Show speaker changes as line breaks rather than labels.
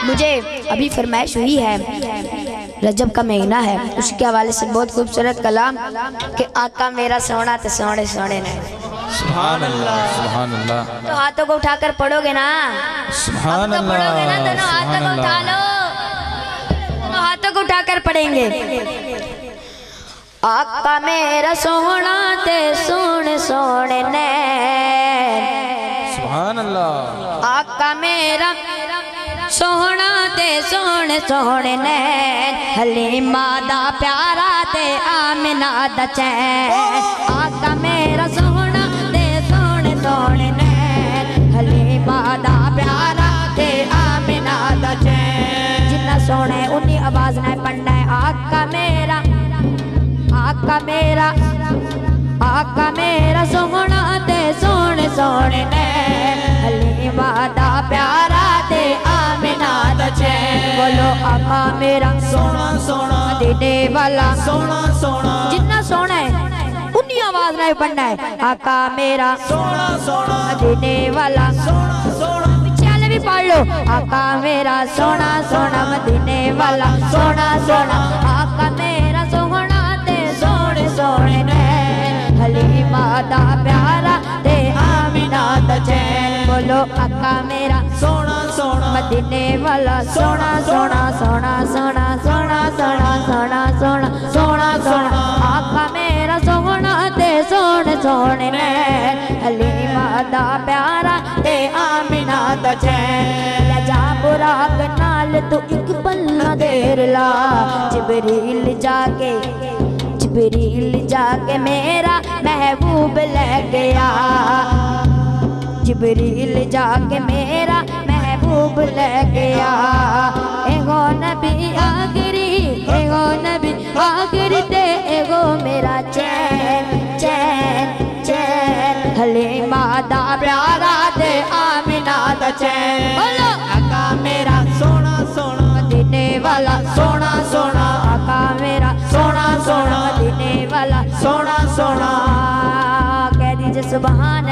मुझे अभी फरमाइश हुई है, रजब का महीना है, उसके हवाले से बहुत खूबसूरत कलाम कि आका मेरा सोना तो सोने सोने ने।
सुभान अल्लाह, सुभान अल्लाह।
तो हाथों को उठाकर पढ़ोगे ना,
सुभान
अल्लाह, पढ़ोगे ना, दोनों हाथों को उठा लो, दोनों हाथों को उठाकर पढ़ेंगे। आका मेरा सोना ते सोने सोने ने,
सुभान अल्लाह।
आका मेरा सोना ते सोने सोने ने, हलीमा दा प्यारा ते आमिना दा चैन। आका मेरा सोना ते सोने सोने ने, हलीमा दा प्यारा ते आमिना दा चैन। जिन्ना सोने उन्नी आवाज ना पढ़ना है। आका मेरा, आका मेरा, आका मेरा सोना ते सोने सोने ने, हलीमा दा प्यारा ते आमिना दा चैन। बोलो आका मेरा
सोना सोना,
मदीने वाला
सोना सोना,
जितना सोना है उन्नी आवाज नहीं पढ़ना है। आका मेरा
सोना सोना,
मदीने वाला
सोना सोना,
पीछे वाले भी पढ़ लो। आका मेरा सोना सोना मदीने वाला सोना सोना, आका मेरा सोना ते सोने सोने ने, हलीमा दा प्यारा ते आमिना दा चैन। बोलो आका मेरा
सोना सोना,
मदीने वाला सोना सोना सोना सोना सोना सोना सोना सोना सोना सोना, आका मेरा सोना ते सोने सोने ने, हलीमा दा प्यारा ते आमिना दा चैन। जा बुराक नाल तू एक पन्ना देर ला, जिबरील जाके, जिबरील जाके मेरा महबूब ले गया, जिबरील जाके मेरा महबूब ले गया। एगो नबी आखिरी, एगो नबी आखिरी ते एगो मेरा चैन चैन चैन, हलीमा दा प्यारा ते आमिना दा चैन। बोलो आका मेरा
सोना सोना,
मदीने वाला सोना सोना, आका मेरा सोना सोना मदीने वाला
सोना सोना।
कह दीजिए सुभान